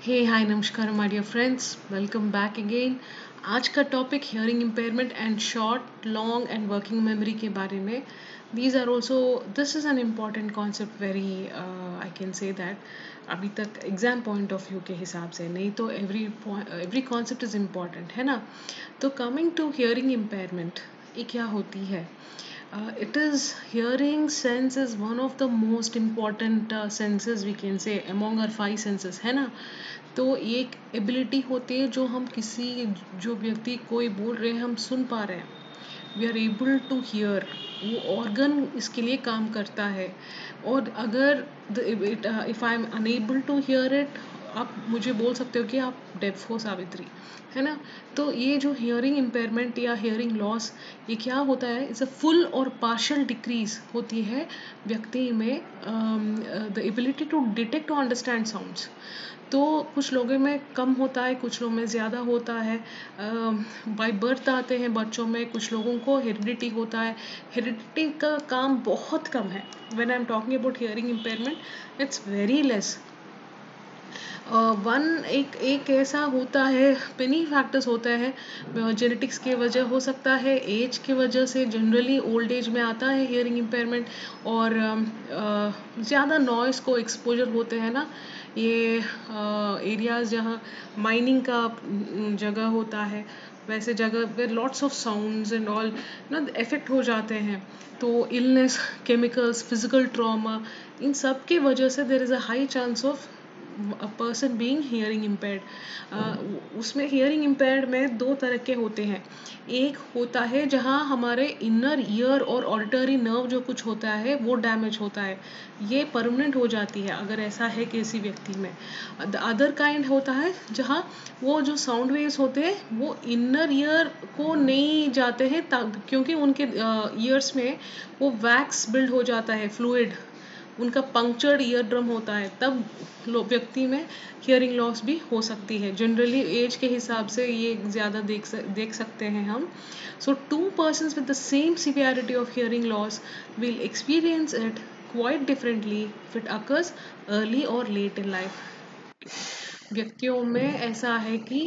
हे hi नमस्कार my dear friends, welcome back again. आज का topic hearing impairment and short long and working memory के बारे में। These are also this is an important concept, very I can say that अभी तक exam point of view के हिसाब से नहीं तो एवरी कॉन्सेप्ट इज़ इम्पॉर्टेंट, है ना। तो कमिंग टू हियरिंग इम्पेयरमेंट, ये क्या होती है? It is hearing sense is one of the most important senses we can say among our five senses, है ना। तो एक एबिलिटी होती है जो हम किसी जो व्यक्ति कोई बोल रहे हैं हम सुन पा रहे हैं, we are able to hear. वो ऑर्गन इसके लिए काम करता है। और अगर if I am unable to hear it, आप मुझे बोल सकते हो कि आप डेफ हो सावित्री, है ना। तो ये जो हियरिंग इम्पेयरमेंट या हियरिंग लॉस, ये क्या होता है? इट्स अ फुल और पार्शियल डिक्रीज होती है व्यक्ति में द एबिलिटी टू डिटेक्ट और अंडरस्टैंड साउंड्स। तो कुछ लोगों में कम होता है, कुछ लोगों में ज़्यादा होता है। बाय बर्थ आते हैं बच्चों में, कुछ लोगों को हेरिडिटी होता है। हेरिडिटी का काम बहुत कम है। When I am talking about hearing impairment, it's very less. One एक एक ऐसा होता है, मेनी फैक्टर्स होते हैं। जेनेटिक्स के वजह हो सकता है, एज के वजह से जनरली ओल्ड एज में आता है हियरिंग इम्पेयरमेंट। और ज़्यादा नॉइस को एक्सपोजर होते हैं ना, ये एरियाज जहाँ माइनिंग का जगह होता है, वैसे जगह पे lots of sounds and all ना इफेक्ट हो जाते हैं। तो इलनेस, केमिकल्स, फिजिकल ट्रॉमा, इन सब की वजह से there is a high chance of a person being hearing impaired. उसमें हियरिंग इम्पेयर्ड में दो तरह के होते हैं। एक होता है जहाँ हमारे इनर ईयर और ऑडिटरी नर्व जो कुछ होता है वो डैमेज होता है, ये परमानेंट हो जाती है अगर ऐसा है किसी व्यक्ति में। द अदर काइंड होता है जहाँ वो जो साउंड वेव्स होते हैं वो इनर ईयर को नहीं जाते हैं, क्योंकि उनके ईयर्स में वो वैक्स बिल्ड हो जाता है, फ्लूइड, उनका पंक्चर्ड ईयर ड्रम होता है, तब व्यक्ति में हियरिंग लॉस भी हो सकती है। जनरली एज के हिसाब से ये ज़्यादा देख सकते हैं हम। So to persons with the same severity of hearing loss will experience it quite differently if it occurs early or late in life। व्यक्तियों में ऐसा है कि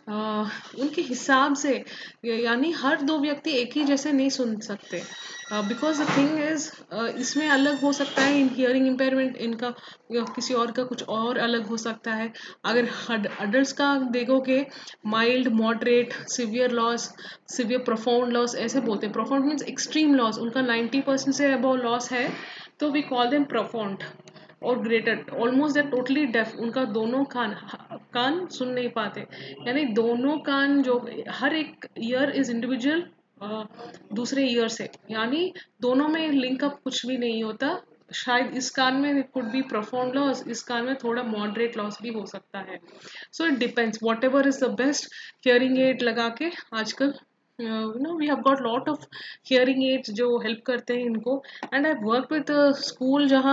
उनके हिसाब से, यानी हर दो व्यक्ति एक ही जैसे नहीं सुन सकते। बिकॉज द थिंग इज, इसमें अलग हो सकता है इन हियरिंग इम्पेयरमेंट इनका, या किसी और का कुछ और अलग हो सकता है। अगर अडल्ट का देखोगे, mild, moderate, severe loss, severe profound loss ऐसे बोलते हैं। प्रोफाउंड मीन्स एक्सट्रीम लॉस, उनका 90% से अबव लॉस है, तो वी कॉल देम प्रोफाउंड। और greater, almost that totally deaf, उनका दोनों कान कान सुन नहीं पाते, यानी दोनों कान जो, हर एक ईयर इज इंडिविजुअल दूसरे ईयर से, यानी दोनों में लिंक अप कुछ भी नहीं होता। शायद इस कान में कुड बी प्रोफाउंड लॉस, इस कान में थोड़ा मॉडरेट लॉस भी हो सकता है। So it depends, whatever is the best. Hearing aid लगा के आजकल we have got lot of hearing aids जो हेल्प करते हैं इनको। And I work with school जहाँ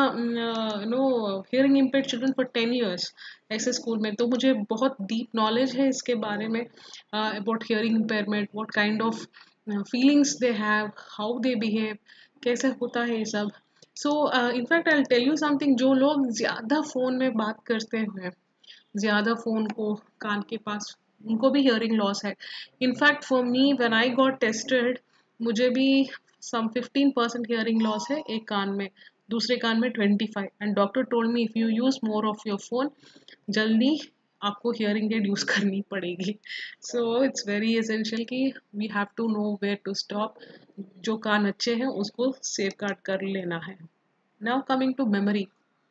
hearing impaired children for 10 years, ऐसे स्कूल में। तो मुझे बहुत डीप नॉलेज है इसके बारे में, about hearing impairment, what kind of feelings they have, how they behave, कैसे होता है ये सब। So in fact I tell you something, जो लोग ज़्यादा फ़ोन में बात करते हैं, ज़्यादा फ़ोन को कान के पास, उनको भी हियरिंग लॉस है। In fact for me when I got tested, मुझे भी सम 15% हियरिंग लॉस है एक कान में, दूसरे कान में 25। And doctor told me if you use more of your phone, जल्दी आपको हियरिंग एड यूज़ करनी पड़ेगी। सो इट्स वेरी एसेंशियल कि we have to know where to stop. जो कान अच्छे हैं उसको सेफ गार्ड कर लेना है। नाउ कमिंग टू मेमोरी,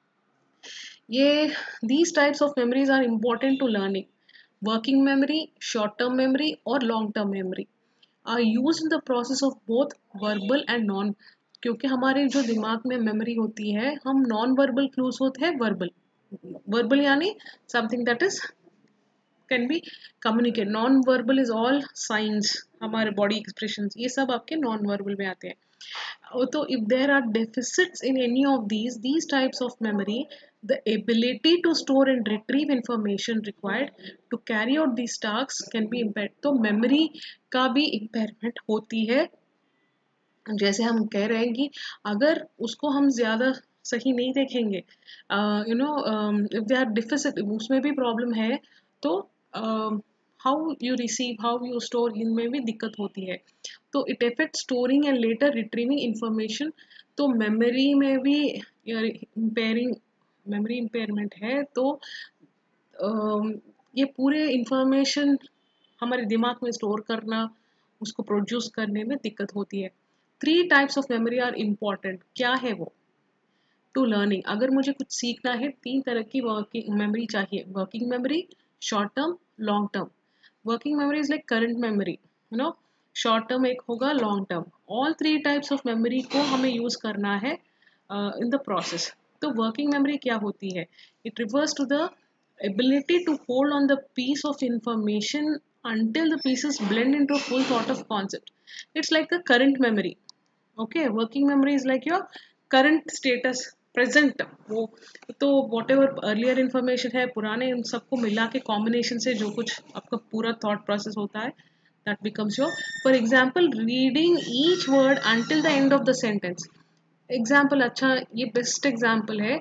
ये these types of memories are important to learning. Working memory, short term memory और long term memory are used in the process of both verbal and non, क्योंकि हमारे जो दिमाग में मेमोरी होती है, हम नॉन वर्बल क्लूज होते हैं वर्बल। वर्बल यानी something that is can be communicate, non verbal is all science, हमारे बॉडी एक्सप्रेशन, ये सब आपके नॉन वर्बल में आते हैं। So if there are deficits in any of these types of memory, the ability to store and retrieve information required to carry out these tasks can be impaired। तो memory का भी impairment होती है। जैसे हम कह रहे हैं कि अगर उसको हम ज़्यादा सही नहीं देखेंगे, you know if they are deficit उसमें भी प्रॉब्लम है, तो how you receive how you store इनमें भी दिक्कत होती है। तो it effect storing and later retrieving information. तो मेमोरी में भी इम्पेयरिंग मेमोरी इम्पेयरमेंट है, तो अम, ये पूरे इंफॉर्मेशन हमारे दिमाग में स्टोर करना, उसको प्रोड्यूस करने में दिक्कत होती है। 3 types of memory are important. क्या है वो? टू लर्निंग, अगर मुझे कुछ सीखना है 3 तरह की वर्किंग मेमोरी चाहिए। Working memory, short term, long term. Working memory is like current memory, you know. Short term एक होगा, long term. All 3 types of memory को हमें यूज करना है इन द प्रोसेस। तो वर्किंग मेमोरी क्या होती है? It refers to the ability to hold on the piece of information until the pieces blend into a full thought of concept. It's like a current memory. Okay, working memory is like your current status, present। वो तो what ever earlier information है, पुराने इन सबको मिला के combination से जो कुछ आपका पूरा थॉट प्रोसेस होता है, that becomes your, for example, reading each word until the end of the sentence। Example, अच्छा ये बेस्ट एग्जाम्पल है।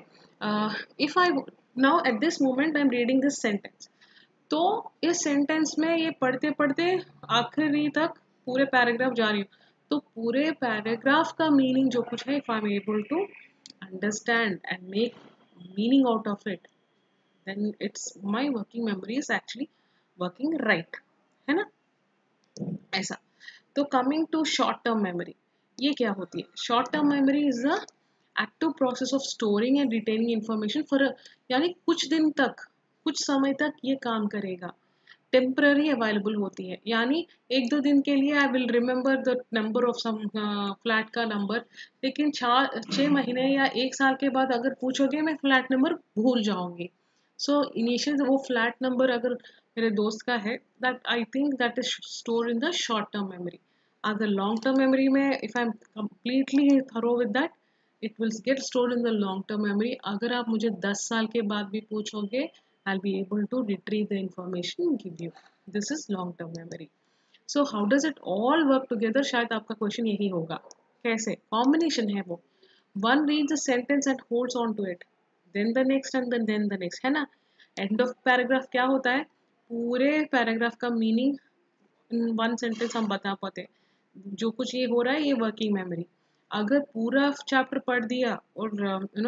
If I now at this moment I am reading this sentence, तो इस सेंटेंस में ये पढ़ते पढ़ते आखिरी तक पूरे पैराग्राफ जा रही हूँ, तो पूरे पैराग्राफ का मीनिंग जो कुछ है, if I am able to understand and make meaning out of it, then it's my working memory is actually working right, है ना? ऐसा। तो coming to short term memory, ये क्या होती है? Short term memory is the active process of storing and retaining information for, यानी कुछ दिन तक, कुछ समय तक ये काम करेगा। टेम्पररी अवेलेबल होती है, यानी 1-2 दिन के लिए I will remember the number of some flat का नंबर, लेकिन 6 महीने या 1 साल के बाद अगर पूछोगे, मैं फ्लैट नंबर भूल जाऊंगी। सो इनिशियल वो फ्लैट नंबर अगर मेरे दोस्त का है, that I think that is store in the short term memory. अगर लॉन्ग टर्म मेमोरी में, if I am completely thorough with that, it will get store in the long term memory. अगर आप मुझे 10 साल के बाद भी पूछोगे, I'll be able to retrieve the information and give you. This is long term memory. So how does it all work together? शायद आपका क्वेश्चन यही होगा, कैसे कॉम्बिनेशन है वो? One reads a sentence and holds on to it, then the next and then the next, है ना? End of paragraph क्या होता है? पूरे पैराग्राफ का मीनिंग इन वन सेंटेंस हम बता पाते हैं। जो कुछ ये हो रहा है, ये वर्किंग मेमोरी। अगर पूरा चैप्टर पढ़ दिया और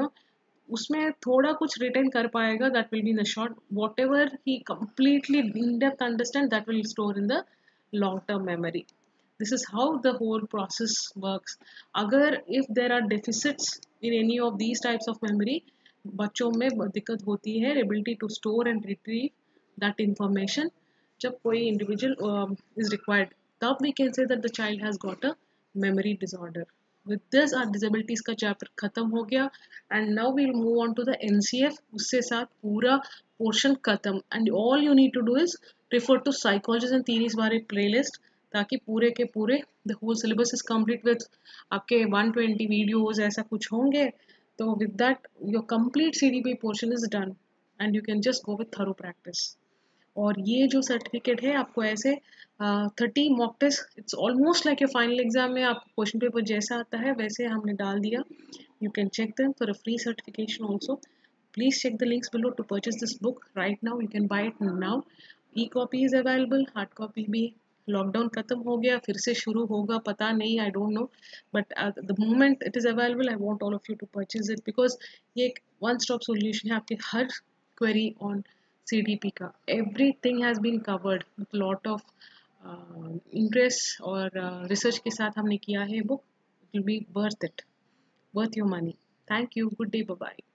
उसमें थोड़ा कुछ रिटेन कर पाएगा, that will be in the short. Whatever he completely in depth understand, that will store in the long term memory. This is how the whole process works. अगर if there are deficits in any of these types of memory, बच्चों में दिक्कत होती है ability to store and retrieve that information. जब कोई individual is required, तब we can say that the child has got a memory disorder. With this our disabilities का chapter खत्म हो गया, and now we move on to the NCF. उससे साथ पूरा पोर्शन खत्म, and all you need to do is refer to psychologists and theories वाले playlist, ताकि पूरे के पूरे the whole syllabus is complete with आपके 120 videos ऐसा कुछ होंगे। तो with that your complete CDP portion is done and you can just go with thorough practice। और ये जो सर्टिफिकेट है आपको ऐसे 30 mock test, it's almost like your final exam में आपको क्वेश्चन पेपर जैसा आता है वैसे हमने डाल दिया। You can check them for a free certification also. Please check the links below to purchase this book right now. You can buy it now. E-copy is available, hard copy भी। Lockdown खत्म हो गया, फिर से शुरू होगा पता नहीं, I don't know, but the moment it is available I want all of you to purchase it, because ये एक वन स्टॉप सॉल्यूशन है आपके हर क्वेरी ऑन CDP का। Everything has been covered with lot of interest और research के साथ हमने किया है book. It will be worth it, worth your money. Thank you. Good day. Bye bye.